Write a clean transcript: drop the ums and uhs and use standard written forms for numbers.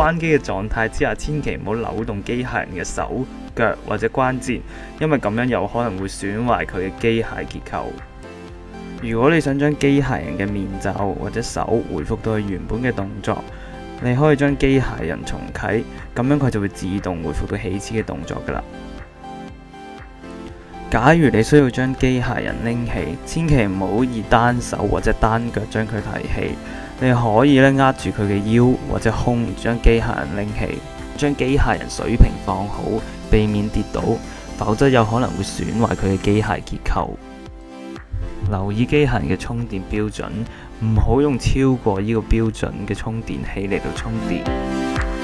關機嘅狀態之下，千祈唔好扭動機械人嘅手腳或者關節，因為咁樣有可能會損壞佢嘅機械結構。如果你想將機械人嘅面罩或者手回復到佢原本嘅動作，你可以將機械人重啟，咁樣佢就會自動回復到起始嘅動作㗎啦。假如你需要將機械人拎起，千祈唔好以單手或者單腳將佢提起，你可以握住佢嘅腰或者胸，將機械人拎起，將機械人水平放好，避免跌倒，否則有可能會損壞佢嘅機械結構。留意機械人嘅充電標準，唔好用超過呢個標準嘅充電器嚟到充電。